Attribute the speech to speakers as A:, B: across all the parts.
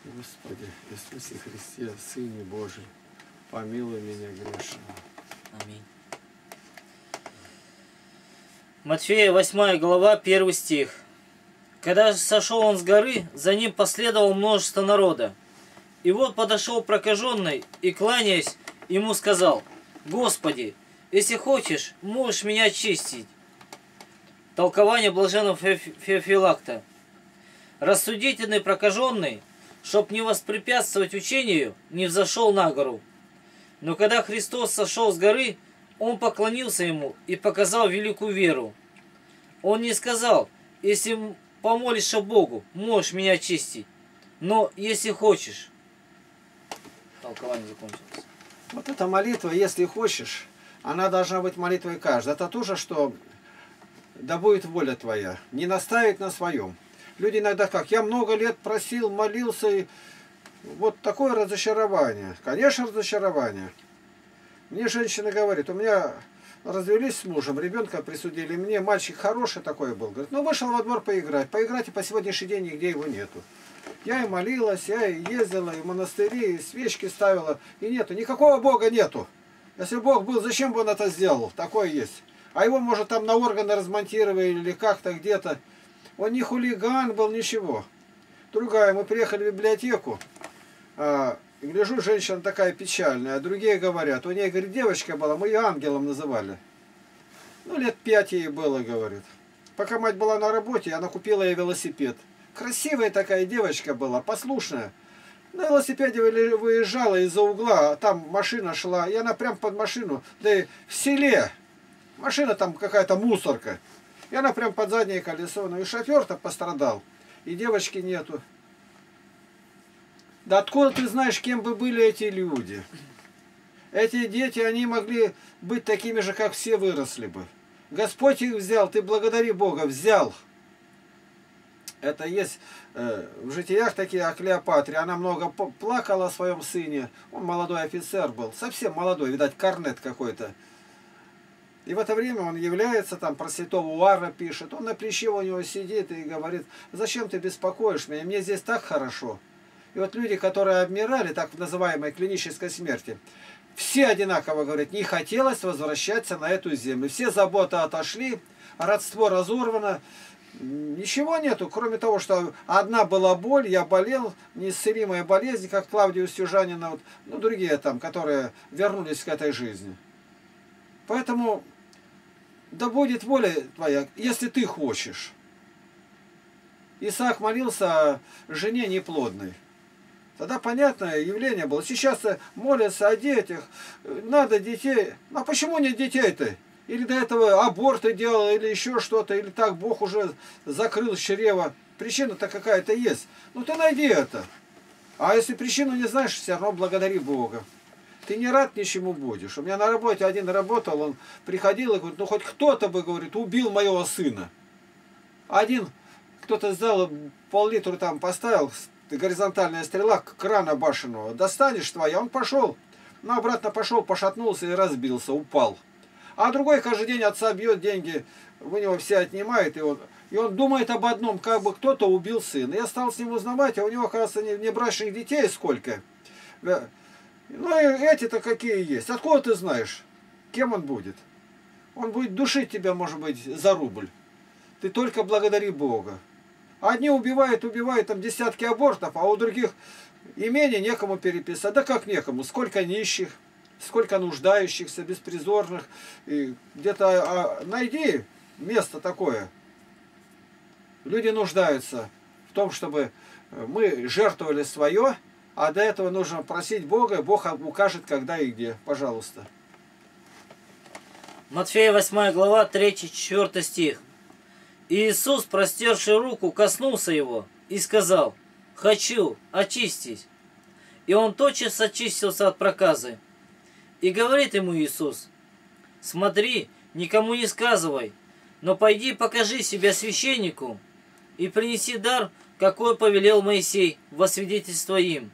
A: Господи, Иисусе Христе, Сыне Божий, помилуй меня грешного.
B: Аминь. Матфея 8 глава, 1 стих. Когда сошел он с горы, за ним последовало множество народа. И вот подошел прокаженный и, кланяясь, ему сказал: «Господи, если хочешь, можешь меня очистить». Толкование блаженного Феофилакта. Рассудительный прокаженный, чтоб не воспрепятствовать учению, не взошел на гору. Но когда Христос сошел с горы, он поклонился ему и показал великую веру. Он не сказал: «Если помолишься Богу, можешь меня очистить, но если хочешь». Толкование закончилось.
A: Вот эта молитва, если хочешь, она должна быть молитвой каждого. Это тоже, что да будет воля твоя, не наставить на своем. Люди иногда как: я много лет просил, молился, и вот такое разочарование. Конечно, разочарование. Мне женщина говорит: у меня развелись с мужем, ребенка присудили, мне мальчик хороший такой был. Говорит: ну вышел во двор поиграть. Поиграть, и по сегодняшний день нигде его нету. Я и молилась, я и ездила, и в монастыри, и свечки ставила, и нету. Никакого Бога нету. Если Бог был, зачем бы он это сделал? Такое есть. А его, может, там на органы размонтировали или как-то где-то. Он не хулиган был, ничего. Другая, мы приехали в библиотеку, гляжу, женщина такая печальная, а другие говорят, у нее, говорит, девочка была, мы ее ангелом называли. Ну, лет 5 ей было, говорит. Пока мать была на работе, она купила ей велосипед. Красивая такая девочка была, послушная. На велосипеде выезжала из-за угла, а там машина шла, и она прям под машину, да и в селе. Машина там какая-то мусорка. И она прям под заднее колесо. Ну и шофер-то пострадал. И девочки нету. Да откуда ты знаешь, кем бы были эти люди? Эти дети, они могли быть такими же, как все выросли бы. Господь их взял, ты благодари Бога, взял. Это есть в житиях такие о Клеопатре. Она много плакала о своем сыне. Он молодой офицер был. Совсем молодой, видать, корнет какой-то. И в это время он является, там про святого Уара пишет, он на плече у него сидит и говорит: зачем ты беспокоишь меня, мне здесь так хорошо. И вот люди, которые обмирали, так называемой клинической смерти, все одинаково говорят: не хотелось возвращаться на эту землю. Все заботы отошли, родство разорвано, ничего нету, кроме того, что одна была боль, я болел, неисцелимая болезнь, как Клавдию Стюжанина, вот, ну другие там, которые вернулись к этой жизни. Поэтому да будет воля твоя, если ты хочешь. Исаак молился о жене неплодной. Тогда понятное явление было. Сейчас молятся о детях. Надо детей. А почему нет детей-то? Или до этого аборты делал, или еще что-то. Или так Бог уже закрыл чрево. Причина-то какая-то есть. Ну ты найди это. А если причину не знаешь, все равно благодари Бога. Ты не рад ничему будешь. У меня на работе один работал, он приходил и говорит: ну хоть кто-то бы, говорит, убил моего сына. Один, кто-то сделал, пол-литра там поставил, горизонтальная стрела, крана башенного. Достанешь твоя, он пошел. Но обратно пошел, пошатнулся и разбился, упал. А другой каждый день отца бьет, деньги у него все отнимает. И он думает об одном, как бы кто-то убил сына. Я стал с ним узнавать, а у него, оказывается, небрачных детей сколько. Ну и эти-то какие есть. Откуда ты знаешь, кем он будет? Он будет душить тебя, может быть, за рубль. Ты только благодари Бога. Одни убивают, там десятки абортов, а у других имения некому переписать. Да как некому? Сколько нищих, сколько нуждающихся, беспризорных. Где-то найди место такое. Люди нуждаются в том, чтобы мы жертвовали свое. А до этого нужно просить Бога, и Бог укажет, когда и где. Пожалуйста.
B: Матфея 8 глава, 3-4 стих. И Иисус, простерший руку, коснулся его и сказал: хочу, очистись. И он тотчас очистился от проказы. И говорит ему Иисус: смотри, никому не сказывай, но пойди покажи себя священнику и принеси дар, какой повелел Моисей, во свидетельство им.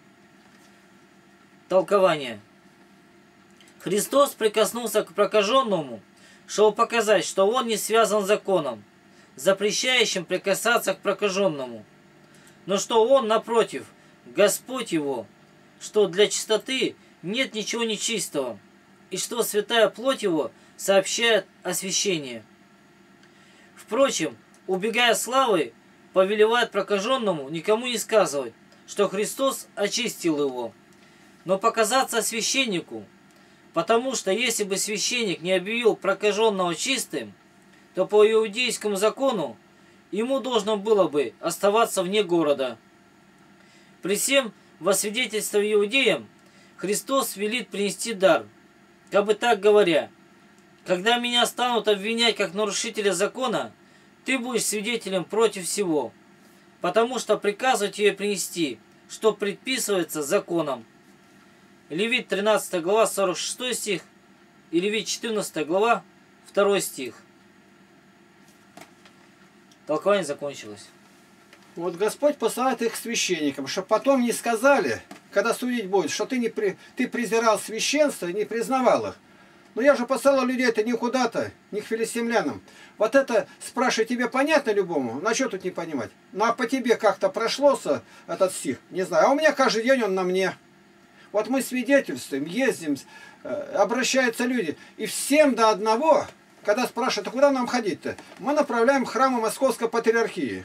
B: Толкование. Христос прикоснулся к прокаженному, чтобы показать, что он не связан законом, запрещающим прикасаться к прокаженному, но что он, напротив, Господь его, что для чистоты нет ничего нечистого, и что святая плоть его сообщает освящение. Впрочем, убегая славы, повелевает прокаженному никому не сказывать, что Христос очистил его, но показаться священнику, потому что если бы священник не объявил прокаженного чистым, то по иудейскому закону ему должно было бы оставаться вне города. При всем во свидетельство иудеям Христос велит принести дар, как бы так говоря: когда меня станут обвинять как нарушителя закона, ты будешь свидетелем против всего, потому что приказываю тебе принести, что предписывается законом. Левит 13 глава 46 стих и Левит 14 глава 2 стих. Толкование закончилось.
A: Вот Господь посылает их к священникам, чтобы потом не сказали, когда судить будет, что ты презирал священство и не признавал их. Но я же посылал людей-то не куда-то, не к филистимлянам. Вот это, спрашивай, тебе понятно любому? На что тут не понимать? Ну а по тебе как-то прошлося этот стих? Не знаю. А у меня каждый день он на мне. Вот мы свидетельствуем, ездим, обращаются люди. И всем до одного, когда спрашивают, а куда нам ходить-то? Мы направляем в храмы Московской Патриархии.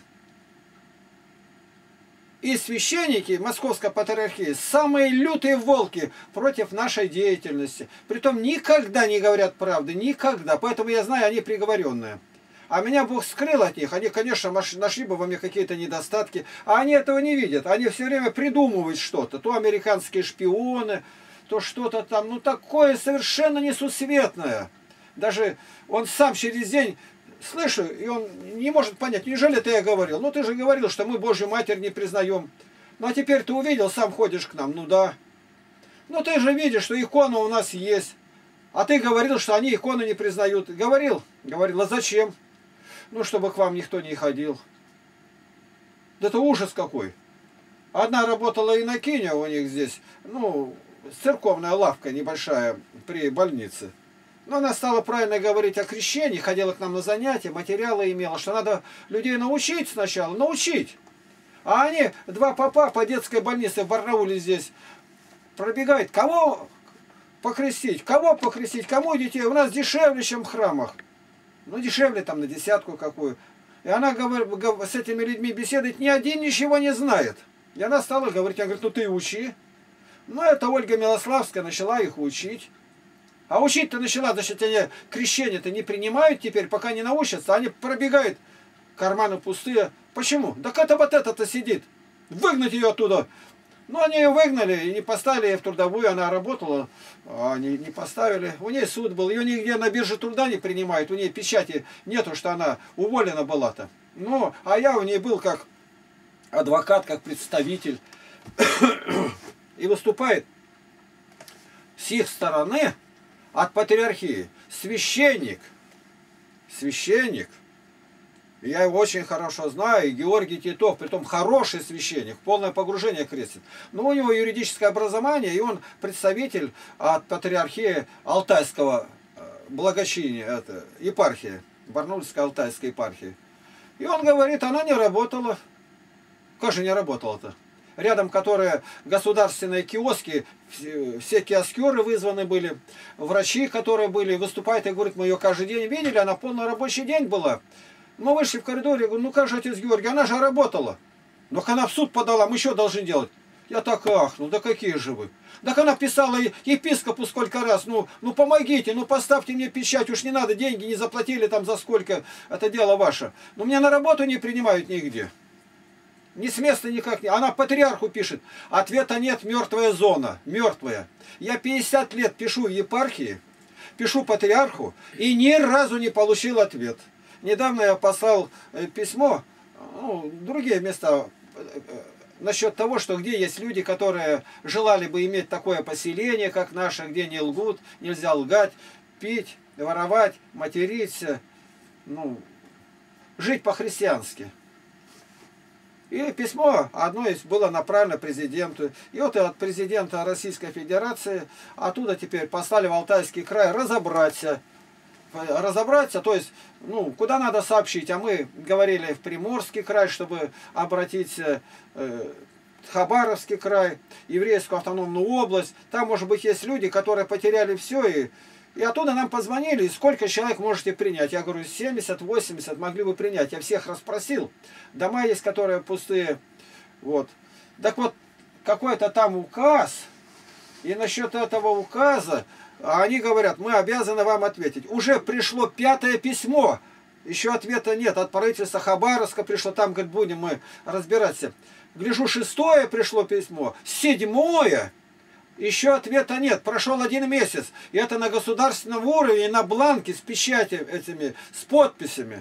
A: И священники Московской Патриархии самые лютые волки против нашей деятельности. Притом никогда не говорят правды, никогда. Поэтому я знаю, они приговоренные. А меня Бог скрыл от них. Они, конечно, нашли бы во мне какие-то недостатки. А они этого не видят. Они все время придумывают что-то. То американские шпионы, то что-то там. Ну такое совершенно несусветное. Даже он сам через день... Слышу, и он не может понять, неужели ты я говорил? Ну ты же говорил, что мы Божью Матерь не признаем. Ну а теперь ты увидел, сам ходишь к нам. Ну да. Ну ты же видишь, что икона у нас есть. А ты говорил, что они иконы не признают. Говорил? Говорил, а зачем? Ну чтобы к вам никто не ходил. Да это ужас какой. Одна работала инокиня у них здесь. Ну, церковная лавка небольшая при больнице. Но она стала правильно говорить о крещении, ходила к нам на занятия, материалы имела, что надо людей научить сначала, научить. А они, два попа по детской больнице в Барнауле здесь, пробегают, кого покрестить, кому детей, у нас дешевле, чем в храмах. Ну, дешевле там на десятку какую. И она с этими людьми беседует, ни один ничего не знает. И она стала говорить, я говорю, ну ты учи. Ну, это Ольга Милославская начала их учить. А учить-то начала, значит, они крещение-то не принимают теперь, пока не научатся. Они пробегают, карманы пустые. Почему? Так это вот это-то сидит. Выгнать ее оттуда. Ну, они ее выгнали и не поставили ее в трудовую. Она работала, а они не поставили. У нее суд был. Ее нигде на бирже труда не принимают. У нее печати нету, что она уволена была-то. Ну, а я у нее был как адвокат, как представитель. И выступает с их стороны... От патриархии. Священник. Я его очень хорошо знаю. И Георгий Титов, притом хороший священник. Полное погружение крестит. Но у него юридическое образование. И он представитель от патриархии Алтайского благочиния. Епархии. Барнаульской Алтайской епархии. И он говорит, она не работала. Как же не работала-то? Рядом которые государственные киоски, все киоскеры вызваны были, врачи, которые были, выступают и говорят, мы ее каждый день видели, она полный рабочий день была. Мы вышли в коридоре, я говорю, ну как же, отец Георгий, она же работала. Но она в суд подала, мы что должны делать? Я так ахнул, да какие же вы? Так она писала епископу сколько раз, ну помогите, ну поставьте мне печать, уж не надо, деньги не заплатили там за сколько, это дело ваше. Но меня на работу не принимают нигде. Ни с места никак не. Она патриарху пишет. Ответа нет, мертвая зона. Мертвая. Я 50 лет пишу в епархии, пишу патриарху и ни разу не получил ответ. Недавно я послал письмо, ну, другие места, насчет того, что где есть люди, которые желали бы иметь такое поселение, как наше, где не лгут, нельзя лгать, пить, воровать, материться, ну, жить по-христиански. И письмо одно из было направлено президенту. И вот от президента Российской Федерации оттуда теперь послали в Алтайский край разобраться. То есть, ну, куда надо сообщить. А мы говорили в Приморский край, чтобы обратиться Хабаровский край, еврейскую автономную область. Там, может быть, есть люди, которые потеряли все, и оттуда нам позвонили, сколько человек можете принять. Я говорю, 70-80 могли бы принять. Я всех расспросил. Дома есть, которые пустые. Вот. Так вот, какой-то там указ, и насчет этого указа, они говорят, мы обязаны вам ответить. Уже пришло 5-е письмо, еще ответа нет. От правительства Хабаровска пришло, там, говорит, будем мы разбираться. Гляжу, 6-е пришло письмо, 7-е. Еще ответа нет. Прошел 1 месяц. И это на государственном уровне, на бланке с печатью этими, с подписями.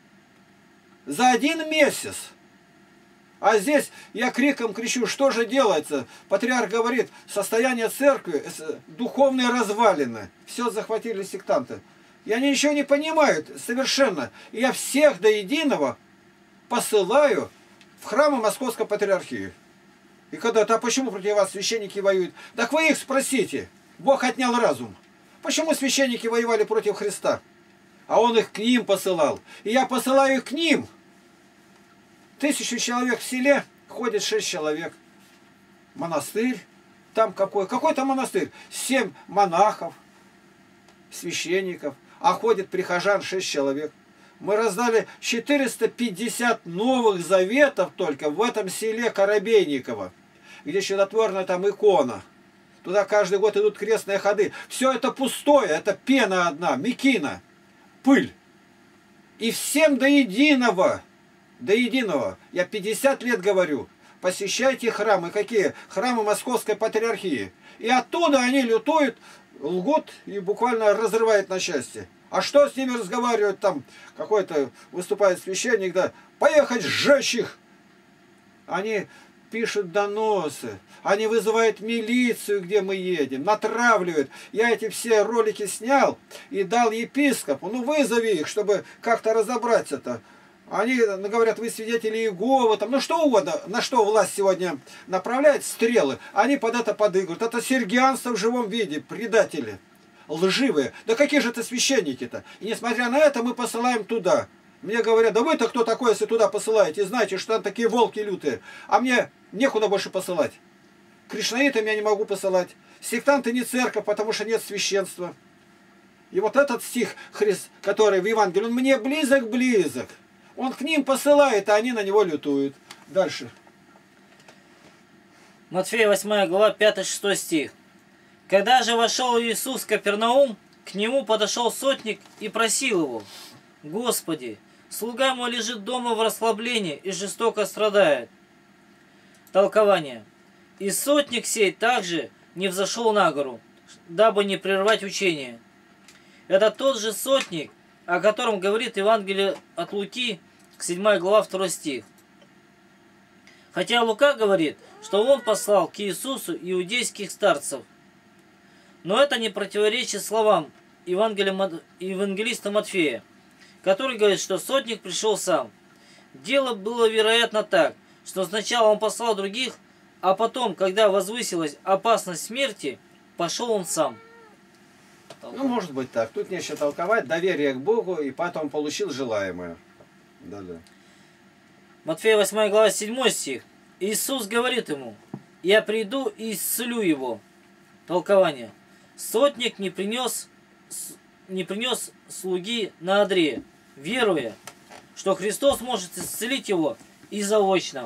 A: За 1 месяц. А здесь я криком кричу, что же делается? Патриарх говорит, состояние церкви, духовные развалины. Все захватили сектанты. И они ничего не понимают совершенно. И я всех до единого посылаю в храмы Московской Патриархии. И когда-то, а почему против вас священники воюют? Так вы их спросите. Бог отнял разум. Почему священники воевали против Христа? А Он их к ним посылал. И я посылаю их к ним. 1000 человек в селе, ходит 6 человек. Монастырь. Там какой-то монастырь. 7 монахов, священников. А ходит прихожан 6 человек. Мы раздали 450 новых заветов только в этом селе Коробейниково, где чудотворная там икона. Туда каждый год идут крестные ходы. Все это пустое, это пена одна, мекина, пыль. И всем до единого, я 50 лет говорю, посещайте храмы. Какие? Храмы Московской Патриархии. И оттуда они лютуют, лгут и буквально разрывают на части. А что с ними разговаривать там? Какой-то выступает священник, да, поехать сжечь их. Они пишут доносы, они вызывают милицию, где мы едем, натравливают. Я эти все ролики снял и дал епископу. Ну вызови их, чтобы как-то разобраться-то. Они говорят, вы свидетели Иеговы, там, ну что угодно, на что власть сегодня направляет стрелы. Они под это подыгрывают. Это сергианство в живом виде, предатели. Лживые. Да какие же это священники-то? И несмотря на это, мы посылаем туда. Мне говорят, да вы-то кто такой, если туда посылаете? Знаете, что там такие волки лютые. А мне некуда больше посылать. Кришнаитам я не могу посылать. Сектанты не церковь, потому что нет священства. И вот этот стих, который в Евангелии, он мне близок. Он к ним посылает, а они на него лютуют. Дальше.
B: Матфея 8 глава 5-6 стих. Когда же вошел Иисус в Капернаум, к нему подошел сотник и просил его: «Господи, слуга мой лежит дома в расслаблении и жестоко страдает». Толкование. «И сотник сей также не взошел на гору, дабы не прервать учение». Это тот же сотник, о котором говорит Евангелие от Луки, 7 глава 2 стих. Хотя Лука говорит, что он послал к Иисусу иудейских старцев. Но это не противоречит словам евангелиста Матфея, который говорит, что сотник пришел сам. Дело было, вероятно, так, что сначала он послал других, а потом, когда возвысилась опасность смерти, пошел он сам.
A: Ну, может быть так. Тут нечего толковать. Доверие к Богу, и потом получил желаемое. Да.
B: Матфея 8 глава 7 стих. Иисус говорит ему: «Я приду и исцелю его». Толкование. Сотник не принес слуги на одре, веруя, что Христос может исцелить его и заочно.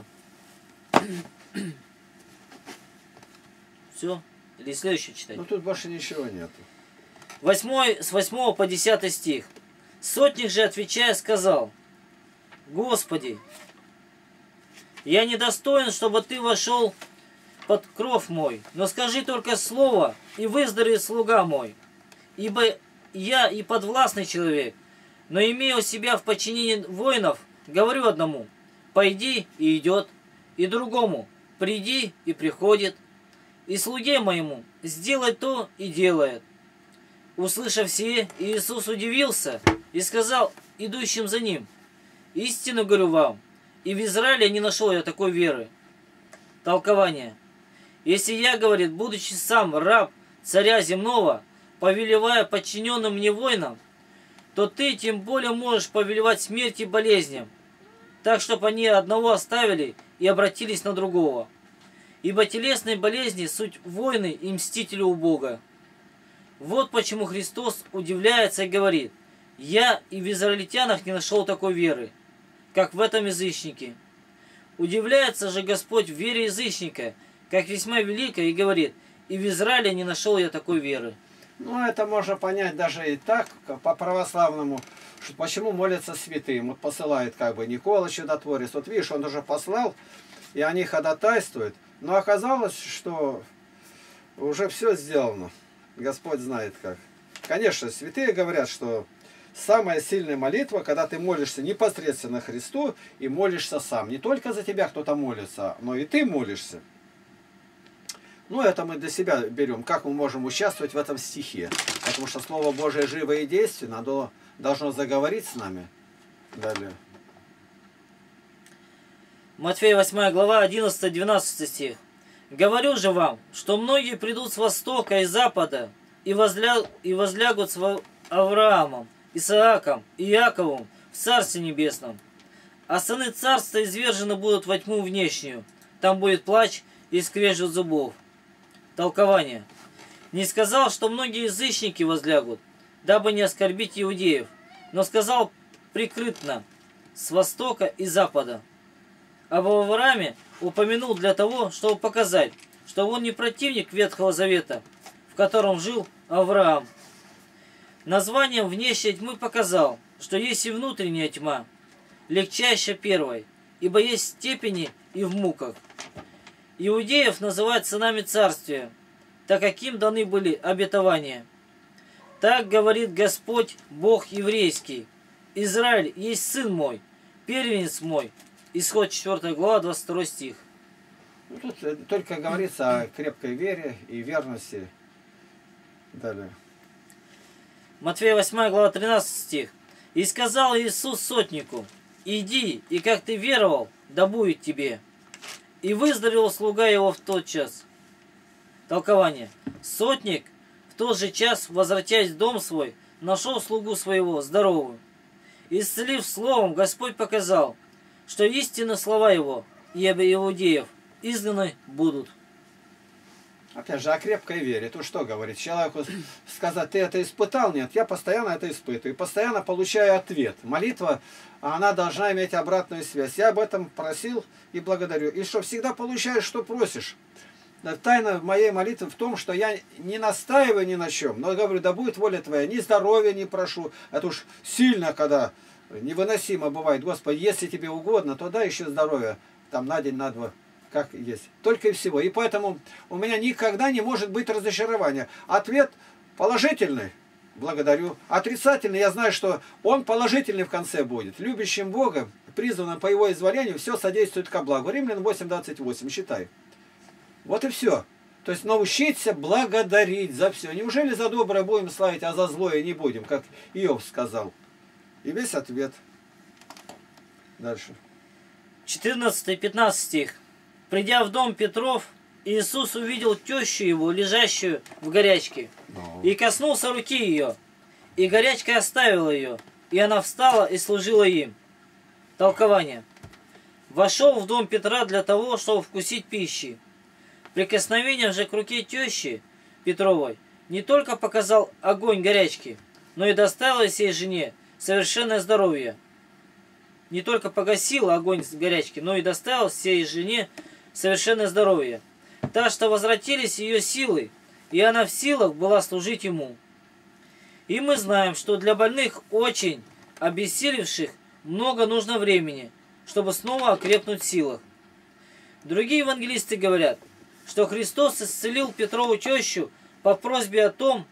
B: Все? Или следующий читать?
A: Ну тут больше ничего нету.
B: С 8 по 10 стих. Сотник же, отвечая, сказал: «Господи, я недостоин, чтобы ты вошел под кров мой, но скажи только слово, и выздоровеет слуга мой. Ибо я и подвластный человек, но имея себя в подчинении воинов, говорю одному: пойди, и идет, и другому: приди, и приходит, и слуге моему: сделай то, и делает». Услышав сие, Иисус удивился и сказал идущим за ним: «Истинно говорю вам, и в Израиле не нашел я такой веры». Толкование. «Если я, говорит, будучи сам раб царя земного, повелевая подчиненным мне воинам, то ты тем более можешь повелевать смерти и болезням, так, чтобы они одного оставили и обратились на другого. ибо телесные болезни суть войны и мстители у Бога. Вот почему Христос удивляется и говорит: «Я и в израильтянах не нашел такой веры, как в этом язычнике». Удивляется же Господь в вере язычника, как весьма великой, и говорит: «И в Израиле не нашел я такой веры».
A: Ну, это можно понять даже и так, по православному, что почему молятся святым. Вот посылает как бы Никола Чудотворец. Вот видишь, он уже послал, и они ходатайствуют. Но оказалось, что уже все сделано. Господь знает как. Конечно, святые говорят, что самая сильная молитва, когда ты молишься непосредственно Христу и молишься сам. Не только за тебя кто-то молится, но и ты молишься. Ну, это мы для себя берем, как мы можем участвовать в этом стихе. Потому что Слово Божие живо и действенно, оно должно заговорить с нами. Далее.
B: Матфея 8 глава, 11-12 стих. «Говорю же вам, что многие придут с востока и запада и возлягут с Авраамом, Исааком и Иаковом в Царстве Небесном. А сыны царства извержены будут во тьму внешнюю. Там будет плач и скрежет зубов». Толкование. Не сказал, что многие язычники возлягут, дабы не оскорбить иудеев, но сказал прикрытно: с востока и запада. Об Аврааме упомянул для того, чтобы показать, что он не противник Ветхого Завета, в котором жил Авраам. Названием внешней тьмы показал, что есть и внутренняя тьма, легчайшая первой, ибо есть степени и в муках. Иудеев называют сынами царствия, так как им даны были обетования. Так говорит Господь, Бог еврейский: «Израиль есть сын мой, первенец мой». Исход 4 глава, 22 стих.
A: Ну, тут только говорится о крепкой вере и верности. Далее.
B: Матфея 8 глава, 13 стих. «И сказал Иисус сотнику: иди, и как ты веровал, да будет тебе. И выздоровел слуга его в тот час». Толкование. Сотник в тот же час, возвратясь в дом свой, нашел слугу своего здоровым. Исцелив словом, Господь показал, что истинно слова его и об иудеев изгнаны будут.
A: Опять же, о крепкой вере. Тут что говорит? Человеку сказать: ты это испытал? Нет, я постоянно это испытываю. И постоянно получаю ответ. Молитва, она должна иметь обратную связь. Я об этом просил и благодарю. И что всегда получаешь, что просишь. Тайна моей молитвы в том, что я не настаиваю ни на чем, но говорю: да будет воля твоя. Ни здоровья не прошу. Это уж сильно, когда невыносимо бывает. Господи, если тебе угодно, то дай еще здоровье. Там на день, на два. Как есть. Только и всего. И поэтому у меня никогда не может быть разочарования. Ответ положительный. Благодарю. Отрицательный. Я знаю, что он положительный в конце будет. Любящим Бога, призванным по его изволению, все содействует ко благу. Римлян 8:28. Считай. Вот и все. То есть научиться благодарить за все. Неужели за доброе будем славить, а за злое не будем, как Иов сказал. И весь ответ. Дальше.
B: 14-15 стих. «Придя в дом Петров, Иисус увидел тещу его, лежащую в горячке, и коснулся руки ее, и горячка оставила ее, и она встала и служила им». Толкование. Вошел в дом Петра для того, чтобы вкусить пищи. Прикосновением же к руке тещи Петровой не только показал огонь горячки, но и доставил сей жене совершенное здоровье. Не только погасил огонь горячки, но и доставил сей жене совершенное здоровье. Так что возвратились ее силы, и она в силах была служить ему. И мы знаем, что для больных, очень обессилевших, много нужно времени, чтобы снова окрепнуть в силах. Другие евангелисты говорят, что Христос исцелил Петрову тещу по просьбе о том,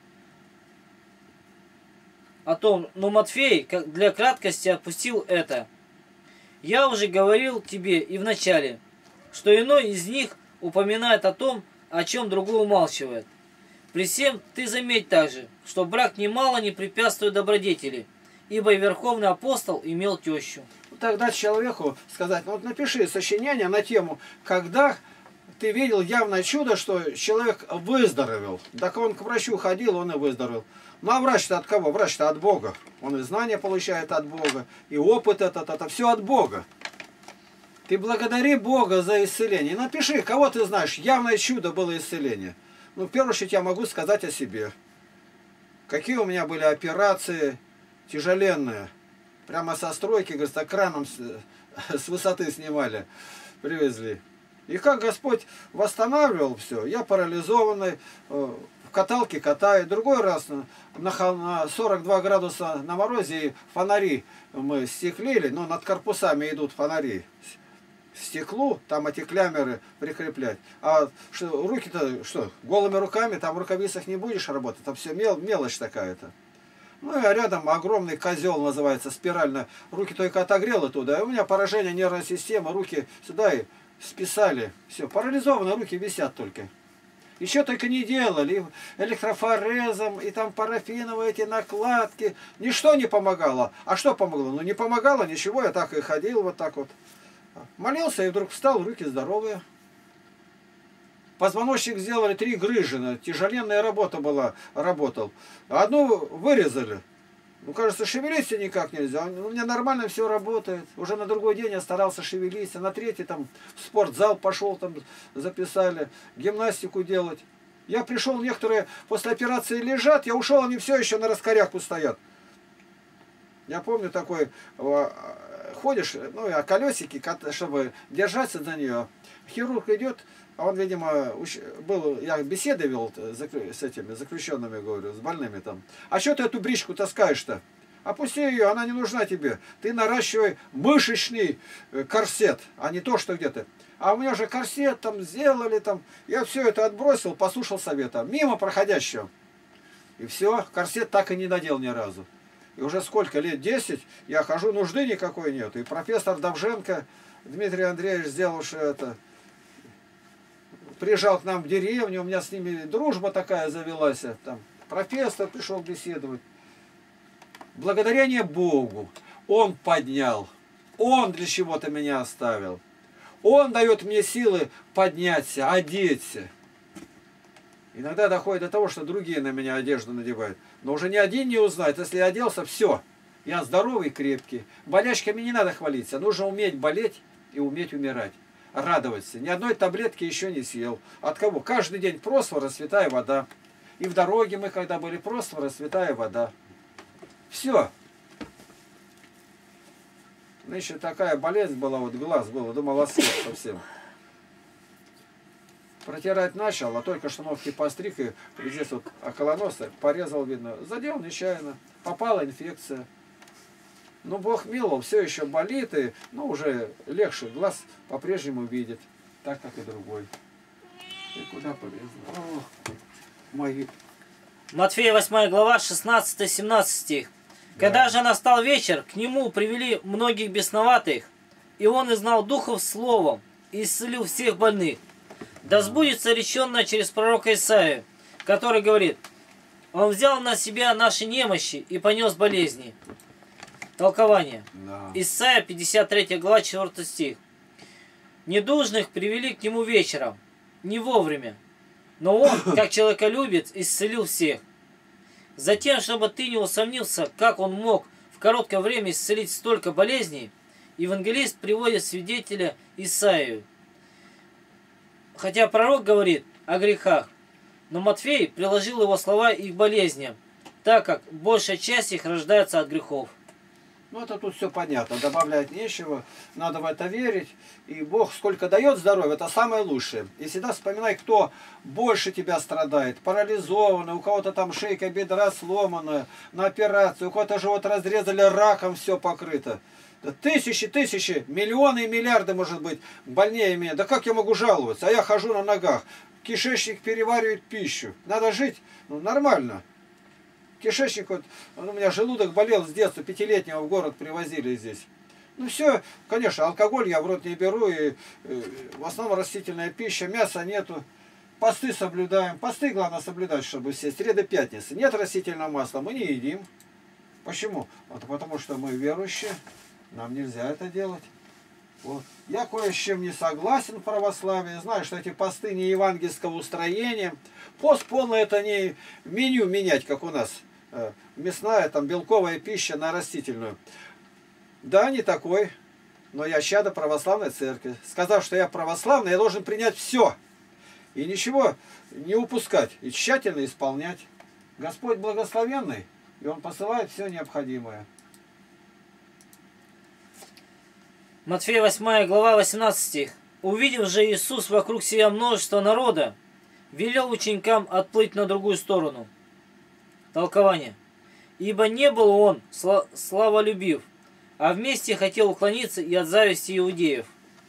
B: но Матфей для краткости отпустил это. «Я уже говорил тебе и в начале, что иной из них упоминает о том, о чем другой умалчивает. При всем ты заметь также, что брак немало не препятствует добродетели, ибо и Верховный Апостол имел тещу».
A: Тогда человеку сказать: ну вот напиши сочинение на тему, когда ты видел явное чудо, что человек выздоровел. Так он к врачу ходил, он и выздоровел. Ну а врач-то от кого? Врач-то от Бога. Он и знания получает от Бога, и опыт этот, это все от Бога. Ты благодари Бога за исцеление. Напиши, кого ты знаешь, явное чудо было исцеление. Ну, в первую очередь я могу сказать о себе. Какие у меня были операции тяжеленные. Прямо со стройки, говорит, экраном с высоты снимали, привезли. И как Господь восстанавливал все, я парализованный, в каталке катаю. Другой раз на 42 градуса на морозе и фонари мы стеклили, но над корпусами идут фонари. Стеклу, там эти клямеры прикреплять. А руки-то что, голыми руками, там в рукавицах не будешь работать, там все мелочь такая-то. Ну и рядом огромный козел называется, спирально. Руки только отогрело туда, и у меня поражение нервной системы, руки сюда и списали. Все, парализованные руки висят только. Еще только не делали, электрофорезом, и там парафиновые эти накладки. Ничто не помогало. А что помогло? Ну не помогало ничего, я так и ходил вот так вот. Молился и вдруг встал, руки здоровые. Позвоночник сделали 3 грыжи, тяжеленная работа была, работал. Одну вырезали. Ну, кажется, шевелиться никак нельзя. У меня нормально все работает. Уже на другой день я старался шевелиться. На третий там в спортзал пошел, там записали, гимнастику делать. Я пришел, некоторые после операции лежат, я ушел, они все еще на раскоряку стоят. Я помню такой, ходишь, ну, а колесики, чтобы держаться за нее. Хирург идет, а он, видимо, был, я беседы вел с этими заключенными, говорю, с больными там. А что ты эту бричку таскаешь-то? Опусти ее, она не нужна тебе. Ты наращивай мышечный корсет, а не то, что где-то. А у меня же корсет там сделали, там. Я все это отбросил, послушал совета. Мимо проходящего. И все, корсет так и не надел ни разу. И уже сколько лет, 10, я хожу, нужды никакой нет. И профессор Довженко Дмитрий Андреевич, сделавший это, приезжал к нам в деревню, у меня с ними дружба такая завелась. Там профессор пришел беседовать. Благодарение Богу, Он поднял, Он для чего-то меня оставил. Он дает мне силы подняться, одеться. Иногда доходит до того, что другие на меня одежду надевают. Но уже ни один не узнает. Если я оделся, все. Я здоровый, крепкий. Болячками не надо хвалиться. Нужно уметь болеть и уметь умирать. Радоваться. Ни одной таблетки еще не съел. От кого? Каждый день просфора, святая вода. И в дороге мы, когда были, просфора, святая вода. Все. Ну, еще такая болезнь была, вот глаз был, думал, ослеп совсем. Протирать начал, а только что ногти постриг, и здесь вот около носа порезал, видно. Задел нечаянно, попала инфекция. Ну, Бог миловал, все еще болит, и ну, уже легче, глаз по-прежнему видит, так как и другой. И куда полезно? О, мои.
B: Матфея 8 глава, 16-17 стих. Да. Когда же настал вечер, к нему привели многих бесноватых, и он изгнал духов словом, и исцелил всех больных. Да сбудется реченное через пророка Исаию, который говорит: Он взял на себя наши немощи и понес болезни. Толкование. Да. Исайя 53 глава 4 стих. Недужных привели к нему вечером, не вовремя, но он, как человеколюбец, исцелил всех. Затем, чтобы ты не усомнился, как он мог в короткое время исцелить столько болезней, евангелист приводит свидетеля Исаию. Хотя пророк говорит о грехах, но Матфей приложил его слова и к болезням, так как большая часть их рождается от грехов.
A: Ну, это тут все понятно, добавлять нечего, надо в это верить. И Бог сколько дает здоровья, это самое лучшее. И всегда вспоминай, кто больше тебя страдает. Парализованный, у кого-то там шейка бедра сломанная, на операцию, у кого-то живот разрезали, раком все покрыто. Тысячи, миллионы и миллиарды, может быть, больнее меня. Да как я могу жаловаться? А я хожу на ногах. Кишечник переваривает пищу. Надо жить, ну, нормально. Кишечник, вот, у меня желудок болел с детства, 5-летнего в город привозили здесь. Ну все, конечно, алкоголь я в рот не беру, и в основном растительная пища, мяса нету. Посты соблюдаем. Посты главное соблюдать, чтобы все среды, пятницы. Нет растительного масла, мы не едим. Почему? Вот, потому что мы верующие. Нам нельзя это делать. Вот. Я кое с чем не согласен в православии. Знаю, что эти посты не евангельского устроения. Пост полный — это не меню менять, как у нас. Мясная, там, белковая пища на растительную. Да, не такой. но я чадо православной церкви. Сказав, что я православный, я должен принять все. И ничего не упускать. И тщательно исполнять. Господь благословенный, и Он посылает все необходимое.
B: Матфея 8 глава 18 стих. Увидев же Иисус вокруг себя множество народа, велел ученикам отплыть на другую сторону. Толкование. Ибо не был он славолюбив, а вместе хотел уклониться и от зависти иудеев.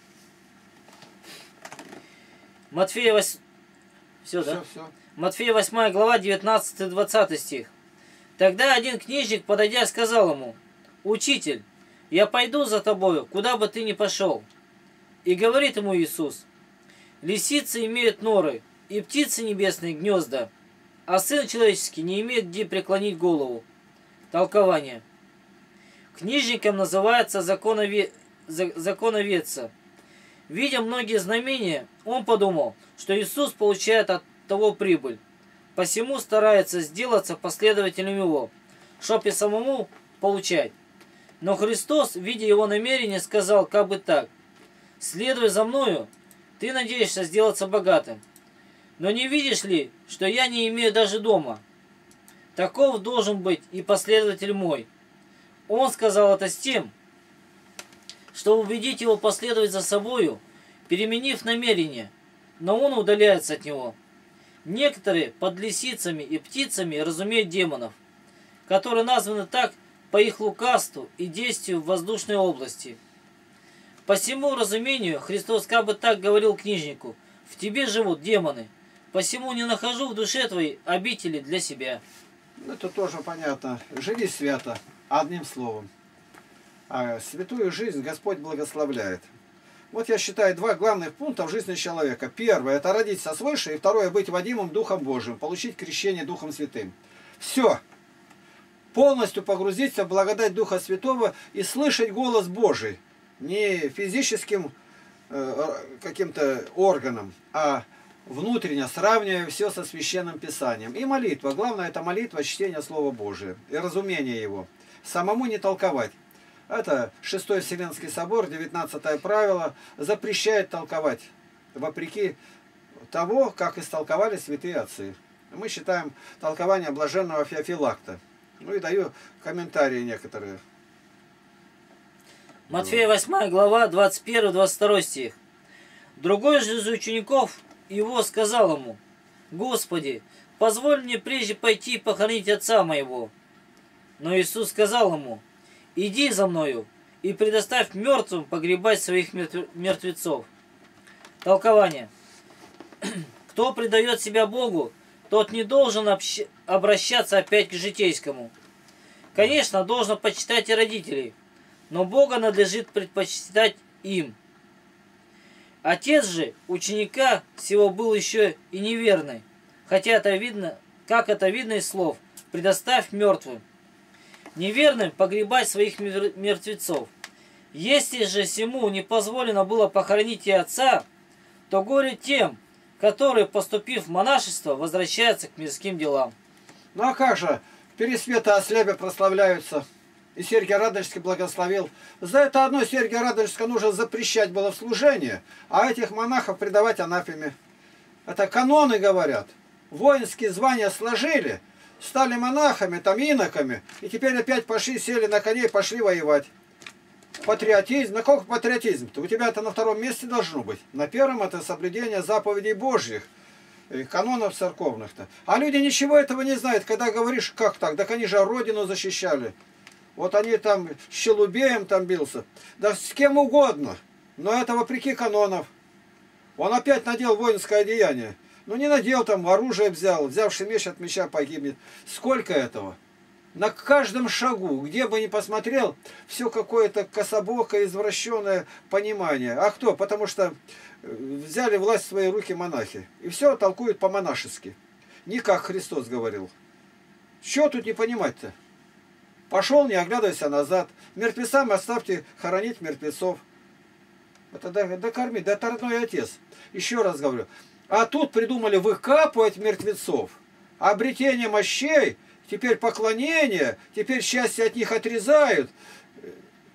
B: Матфея 8... Все, да?
A: Все.
B: Матфея 8 глава 19-20 стих. Тогда один книжник, подойдя, сказал ему: «Учитель, я пойду за тобою, куда бы ты ни пошел». И говорит ему Иисус: «Лисицы имеют норы, и птицы небесные гнезда, а Сын Человеческий не имеет где преклонить голову». Толкование. Книжником называется законоведца. Видя многие знамения, он подумал, что Иисус получает от того прибыль. Посему старается сделаться последователем его, чтоб и самому получать. Но Христос, видя его намерение, сказал как бы так: «Следуй за мною, ты надеешься сделаться богатым. Но не видишь ли, что я не имею даже дома? Таков должен быть и последователь мой». Он сказал это с тем, чтобы убедить его последовать за собою, переменив намерение, но он удаляется от него. Некоторые под лисицами и птицами разумеют демонов, которые названы так по их лукавству и действию в воздушной области. По всему разумению Христос как бы так говорил книжнику: «В тебе живут демоны, посему не нахожу в душе твоей обители для себя».
A: Это тоже понятно. Живи свято, одним словом. А святую жизнь Господь благословляет. Вот я считаю два главных пункта в жизни человека. Первое — это родиться свыше, и второе — быть водимым Духом Божьим, получить крещение Духом Святым. Все. Полностью погрузиться в благодать Духа Святого и слышать голос Божий. Не физическим каким-то органом, а внутренне, сравнивая все со Священным Писанием. И молитва. Главное — это молитва, чтение Слова Божия и разумение его. Самому не толковать. Это Шестой Вселенский собор, 19-е правило, запрещает толковать, вопреки того, как истолковали святые отцы. Мы считаем толкование блаженного Феофилакта. Ну и даю комментарии некоторые.
B: Матфея 8 глава 21-22 стих. Другой же из учеников его сказал ему: «Господи, позволь мне прежде пойти похоронить отца моего». Но Иисус сказал ему: «Иди за мною и предоставь мертвым погребать своих мертвецов». Толкование. Кто предает себя Богу, тот не должен обращаться опять к житейскому. Конечно, должно почитать и родителей, но Бога надлежит предпочитать им. Отец же ученика всего был еще и неверный, хотя это видно, как это видно из слов: «предоставь мертвым». Неверным погребать своих мертвецов. Если же сему не позволено было похоронить и отца, то горе тем, которые, поступив в монашество, возвращаются к мирским делам.
A: Ну а как же, пересветы ослябя прославляются, и Сергий Радонежский благословил. За это одно Сергия Радонежского нужно запрещать было в служении, а этих монахов предавать анафеме. Это каноны говорят. Воинские звания сложили, стали монахами, там иноками, и теперь опять пошли, сели на коней, пошли воевать. Патриотизм. На какой патриотизм-то? У тебя это на втором месте должно быть. На первом это соблюдение заповедей Божьих, канонов церковных-то. А люди ничего этого не знают, когда говоришь: как так? Так они же родину защищали. Вот они там с Челубеем там бился. Да с кем угодно. Но это вопреки канонов. Он опять надел воинское одеяние. Ну не надел, там оружие взял, взявший меч от меча погибнет. Сколько этого? На каждом шагу, где бы ни посмотрел, все какое-то кособокое, извращенное понимание. А кто? Потому что взяли власть в свои руки монахи. И все толкуют по-монашески. Не как Христос говорил. Что тут не понимать-то? Пошел, не оглядывайся назад. Мертвецам оставьте хоронить мертвецов. Это докормить, да это родной отец. Еще раз говорю. А тут придумали выкапывать мертвецов. Обретение мощей, теперь поклонение, теперь счастье от них отрезают.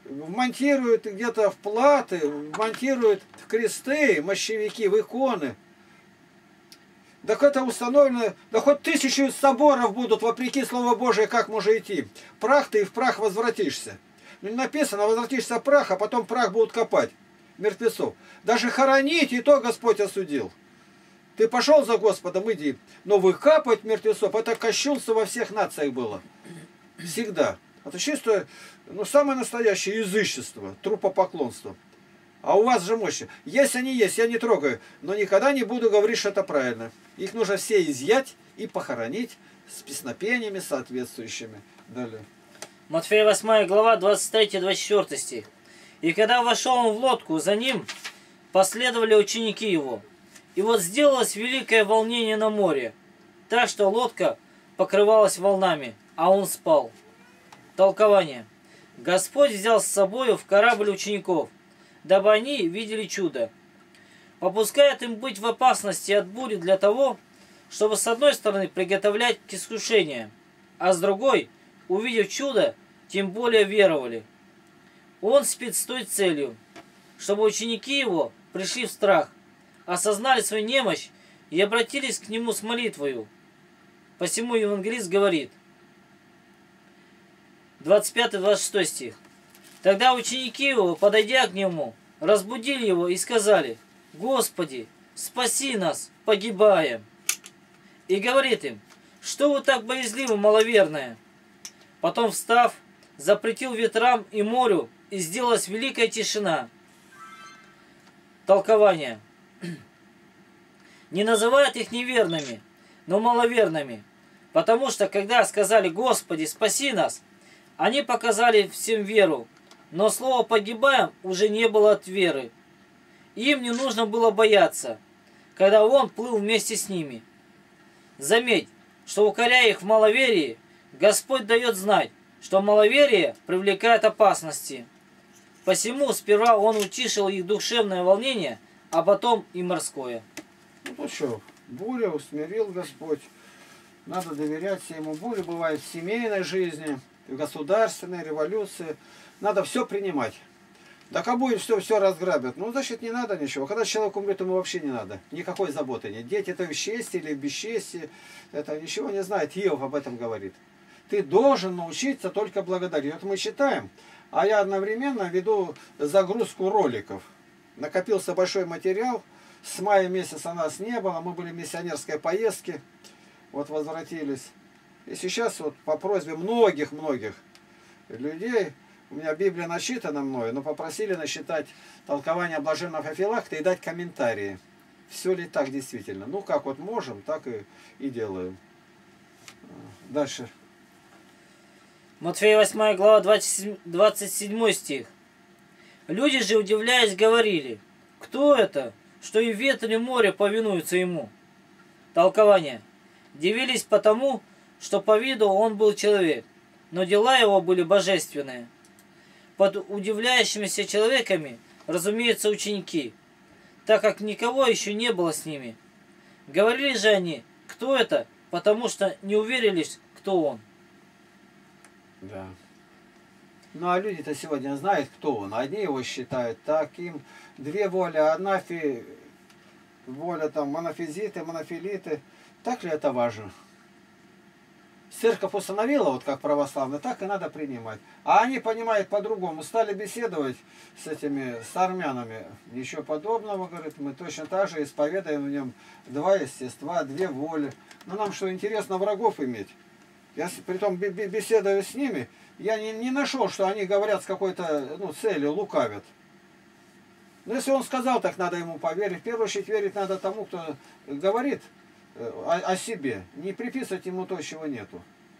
A: монтируют где-то в платы, монтируют в кресты, мощевики, в иконы. Так это установлено, да хоть 1000 соборов будут, вопреки Слову Божие, как можно идти. Прах ты и в прах возвратишься. Ну, не написано, возвратишься в прах, а потом прах будут копать мертвецов. Даже хоронить и то Господь осудил. Ты пошел за Господом, иди. Но выкапывать мертвецов, это кощунство во всех нациях было. Всегда. Это чисто, ну, самое настоящее язычество, трупопоклонство. А у вас же мощи. Есть они есть, я не трогаю. Но никогда не буду говорить, что это правильно. Их нужно все изъять и похоронить с песнопениями соответствующими. Далее.
B: Матфея 8 глава 23-24 стих. И когда вошел он в лодку, за ним последовали ученики его. И вот сделалось великое волнение на море, так что лодка покрывалась волнами, а он спал. Толкование. Господь взял с собою в корабль учеников, дабы они видели чудо. Попускает им быть в опасности от бури для того, чтобы с одной стороны приготовлять к искушению, а с другой, увидев чудо, тем более веровали. Он спит с той целью, чтобы ученики его пришли в страх, осознали свою немощь и обратились к нему с молитвою. Посему евангелист говорит, 25-26 стих. Тогда ученики его, подойдя к нему, разбудили его и сказали: «Господи, спаси нас, погибаем!» И говорит им: «Что вы так боязливы, маловерные?» Потом, встав, запретил ветрам и морю, и сделалась великая тишина. Толкование. Не называют их неверными, но маловерными, потому что, когда сказали: «Господи, спаси нас», они показали всем веру, но слово «погибаем» уже не было от веры. Им не нужно было бояться, когда он плыл вместе с ними. Заметь, что, укоряя их в маловерии, Господь дает знать, что маловерие привлекает опасности. Посему сперва он утишил их душевное волнение, а потом и морское.
A: Ну что, буря усмирил Господь. Надо доверять ему. Буря бывает в семейной жизни, в государственной революции. Надо все принимать. Так а будет все разграбят. Ну, значит, не надо ничего. Когда человек умрет, ему вообще не надо. Никакой заботы нет. Дети это в счастье или в бесчестье. Это ничего не знает. Иов об этом говорит. Ты должен научиться только благодарить. Вот мы читаем, а я одновременно веду загрузку роликов. Накопился большой материал. С мая месяца нас не было. Мы были в миссионерской поездке. Вот возвратились. И сейчас вот по просьбе многих-многих людей, у меня Библия насчитана мною, но попросили насчитать толкование блаженного Феофилакта и дать комментарии. Все ли так действительно? Ну, как вот можем, так и делаем. Дальше.
B: Матфея 8 глава 27 стих. Люди же, удивляясь, говорили: «Кто это, что и ветер и море повинуются ему?» Толкование. Дивились потому, что по виду он был человек, но дела его были божественные. Под удивляющимися человеками, разумеется, ученики, так как никого еще не было с ними. Говорили же они: «Кто это?», потому что не уверились, кто он.
A: Да. Ну а люди-то сегодня знают, кто он. Одни его считают таким. Две воли. Одна воля там монофизиты, монофилиты. Так ли это важно? Церковь установила, вот как православная, так и надо принимать. А они понимают по-другому. Стали беседовать с армянами. Ничего подобного, говорит, мы точно так же исповедаем в нем два естества, две воли. Но нам что, интересно врагов иметь? Я притом беседую с ними, я не нашел, что они говорят с какой-то целью, лукавят. Но если он сказал, так надо ему поверить. В первую очередь верить надо тому, кто говорит о себе. Не приписывать ему то, чего нету.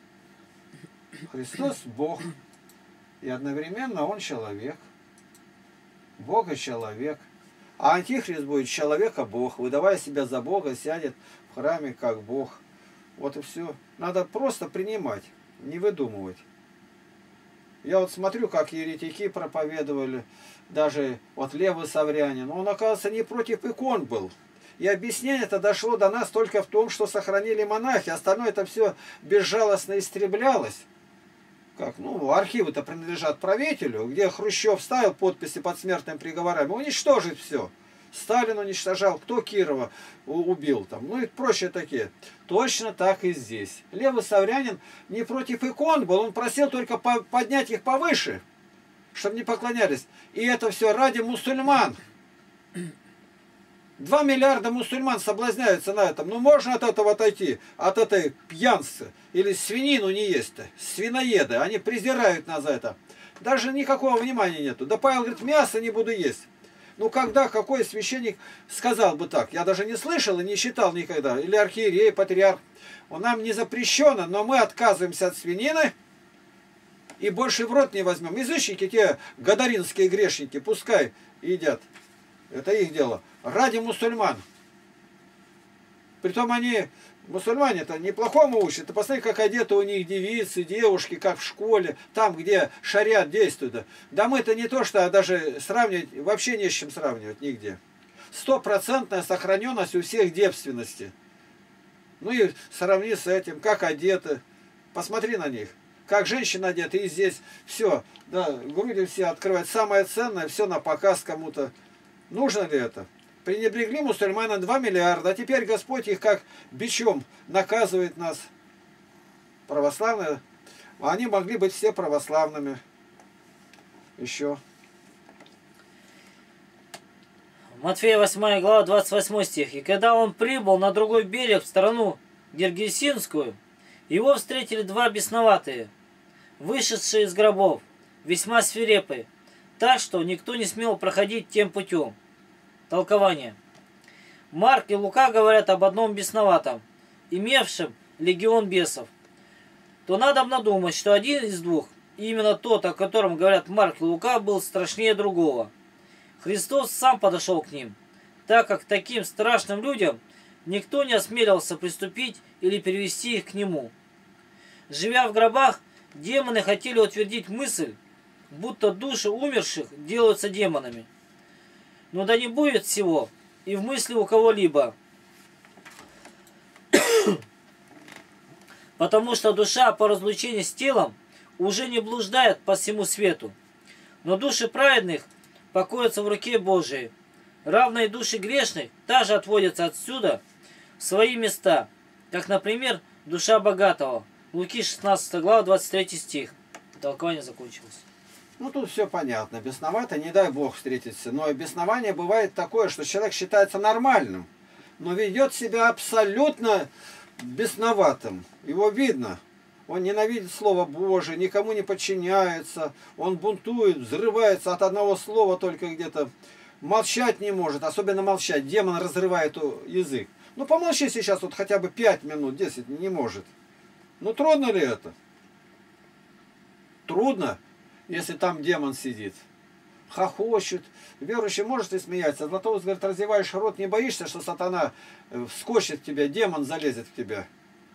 A: Христос Бог. И одновременно Он человек. Бог и человек. А Антихрист будет человека Бог. Выдавая себя за Бога, сядет в храме как Бог. Вот и все. Надо просто принимать, не выдумывать. Я вот смотрю, как еретики проповедовали, даже вот Левый Саврянин. Он, оказывается, не против икон был. И объяснение это дошло до нас только в том, что сохранили монахи. Остальное это все безжалостно истреблялось. как, ну, архивы-то принадлежат правителю, где Хрущев ставил подписи под смертными приговорами, уничтожить все. Сталин уничтожал, кто Кирова убил там, ну и прочие такие. Точно так и здесь. Левый Саврянин не против икон был, он просил только поднять их повыше, чтобы не поклонялись. И это все ради мусульман. 2 миллиарда мусульман соблазняются на этом. Ну можно от этого отойти, от этой пьянства. Или свинину не есть-то. Свиноеды, они презирают нас за это. Даже никакого внимания нету. Да Павел говорит, мясо не буду есть. Ну когда какой священник сказал бы так? Я даже не слышал и не читал никогда. Или архиерей, патриарх. Он нам не запрещено, но мы отказываемся от свинины и больше в рот не возьмем. Язычники, те гадаринские грешники, пускай едят. Это их дело. Ради мусульман. Притом они, мусульмане-то, неплохому учат. Ты посмотри, как одеты у них девицы, девушки, как в школе, там, где шариат действует. Да мы-то не то, что даже сравнивать, вообще не с чем сравнивать нигде. 100% сохраненность у всех девственности. Ну и сравни с этим, как одеты. Посмотри на них. Как женщина одета, и здесь все, да, груди все открывают. Самое ценное, все на показ кому-то. Нужно ли это? Пренебрегли мусульманам 2 миллиарда, а теперь Господь их как бичом наказывает нас. Православные, они могли быть все православными. Еще.
B: Матфея 8 глава 28 стих. «И когда он прибыл на другой берег, в страну Гергесинскую, его встретили 2 бесноватые, вышедшие из гробов, весьма свирепые, так что никто не смел проходить тем путем». Толкование. Марк и Лука говорят об одном бесноватом, имевшем легион бесов. То надо надумать, что один из двух, именно тот, о котором говорят Марк и Лука, был страшнее другого. Христос сам подошел к ним, так как таким страшным людям никто не осмелился приступить или перевести их к нему. Живя в гробах, демоны хотели утвердить мысль, будто души умерших делаются демонами. Но да не будет всего и в мысли у кого-либо. Потому что душа по разлучению с телом уже не блуждает по всему свету. Но души праведных покоятся в руке Божией. Равные души грешных также отводятся отсюда в свои места. Как, например, душа богатого. Луки 16 глава 23 стих. Толкование закончилось.
A: Ну, тут все понятно. Бесновато, не дай Бог встретиться. Но беснование бывает такое, что человек считается нормальным, но ведет себя абсолютно бесноватым. Его видно. Он ненавидит Слово Божие, никому не подчиняется, он бунтует, взрывается от одного слова только где-то. Молчать не может, особенно молчать. Демон разрывает язык. Ну, помолчи сейчас вот хотя бы 5 минут, 10, не может. Ну, трудно ли это? Трудно, если там демон сидит. Хохочет. Верующий может и смеяться. Златоуст говорит, разеваешь рот, не боишься, что сатана вскочит в тебя, демон залезет в тебя.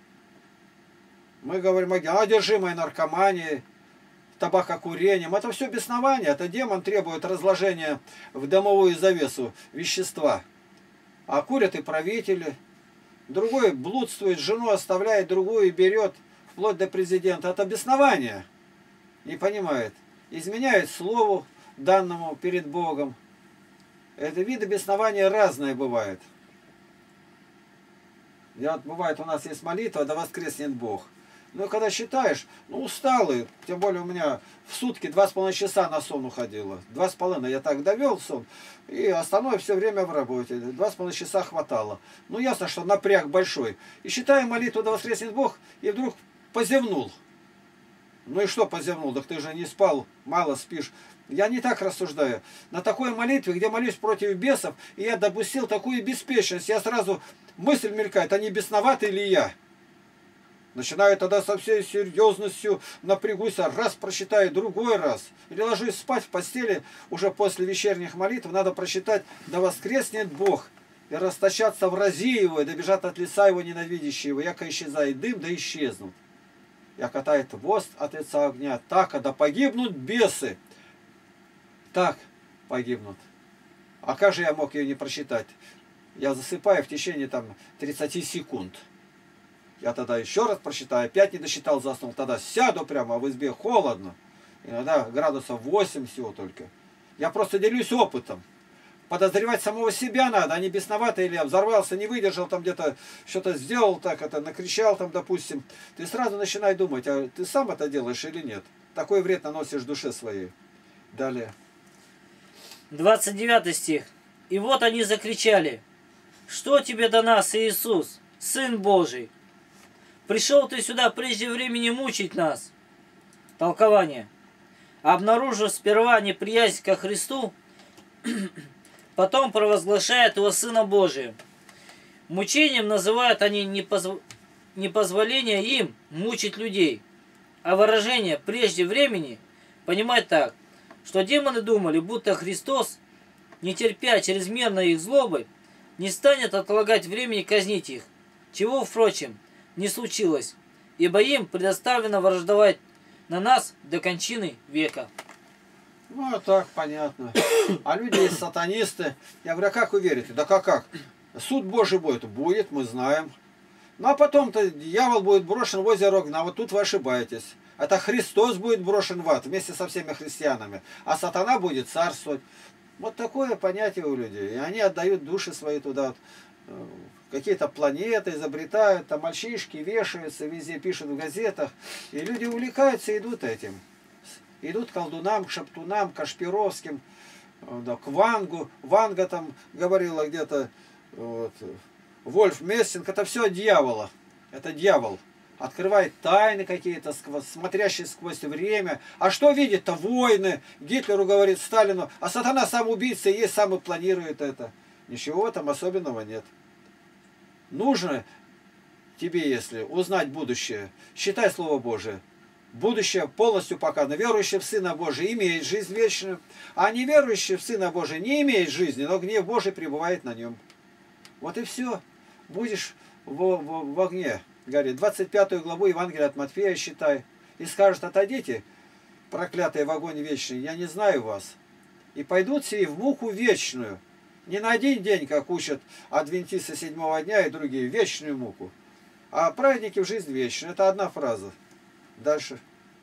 A: Мы говорим о одержимой наркомании, табакокурением. Это все беснование. Это демон требует разложения в дымовую завесу вещества. А курят и правители. Другой блудствует, жену оставляет, другую берет, вплоть до президента. Это беснование. Не понимает. Изменяет слову данному перед Богом. Это виды беснования разные бывают. Вот бывает, у нас есть молитва, да воскреснет Бог. Но когда считаешь, ну усталый, тем более у меня в сутки 2,5 часа на сон уходило. 2,5 я так довел сон, и остальное все время в работе. 2,5 часа хватало. Ну ясно, что напряг большой. И считаю молитву, да воскреснет Бог, и вдруг позевнул. Ну и что позевнул? Так ты же не спал, мало спишь. Я не так рассуждаю. На такой молитве, где молюсь против бесов, и я допустил такую беспечность, я сразу мысль мелькает, а не бесноватый ли я? Начинаю тогда со всей серьезностью напрягусь, раз прочитаю, другой раз. Или ложусь спать в постели, уже после вечерних молитв, надо прочитать «Да воскреснет Бог» и расточаться в рази его, и добежать от лица его ненавидящего. Яко исчезает дым, да исчезнут. Я катает вост от лица огня, так, да погибнут бесы. Так погибнут. А как же я мог ее не прочитать? Я засыпаю в течение там 30 секунд. Я тогда еще раз прочитаю, опять не досчитал, заснул. Тогда сяду прямо, а в избе холодно. Иногда градусов 8 всего только. Я просто делюсь опытом. Подозревать самого себя надо, а не бесновато, или я взорвался, не выдержал, там где-то что-то сделал, так это накричал там, допустим. Ты сразу начинай думать, а ты сам это делаешь или нет. Такой вред наносишь душе своей. Далее.
B: 29 стих. И вот они закричали: «Что тебе до нас, Иисус, Сын Божий? Пришел ты сюда прежде времени мучить нас». Толкование. Обнаружив сперва неприязнь ко Христу, потом провозглашает его Сына Божия. Мучением называют они непозволение им мучить людей. А выражение «прежде времени» понимать так, что демоны думали, будто Христос, не терпя чрезмерной их злобы, не станет отлагать времени казнить их, чего, впрочем, не случилось, ибо им предоставлено враждовать на нас до кончины века.
A: Ну, а так, понятно. А люди есть сатанисты. Я говорю, а как вы верите? Да как? Суд Божий будет? Будет, мы знаем. Ну, а потом-то дьявол будет брошен в озеро Огня. Вот тут вы ошибаетесь. Это Христос будет брошен в ад вместе со всеми христианами. А сатана будет царствовать. Вот такое понятие у людей. И они отдают души свои туда. Какие-то планеты изобретают. Там мальчишки вешаются, везде пишут в газетах. И люди увлекаются и идут этим. Идут к колдунам, к шептунам, к Кашпировским, да, к Вангу. Ванга там говорила где-то, вот, Вольф Мессинг, это все от дьявола. Это дьявол. Открывает тайны какие-то, смотрящие сквозь время. А что видит-то? Войны. Гитлеру говорит, Сталину. А сатана сам убийца и есть, сам и планирует это. Ничего там особенного нет. Нужно тебе, если узнать будущее, считай Слово Божие. Будущее полностью показано. Верующий в Сына Божия имеет жизнь вечную, а неверующий в Сына Божия не имеет жизни, но гнев Божий пребывает на нем. Вот и все. Будешь в огне, говорит. 25 главу Евангелия от Матфея считай. И скажут: отойдите, проклятые в огонь вечный, я не знаю вас. И пойдут сии в муку вечную. Не на один день, как учат адвентисты 7-го дня и другие, вечную муку. А праведники в жизнь вечную. Это одна фраза. Дальше.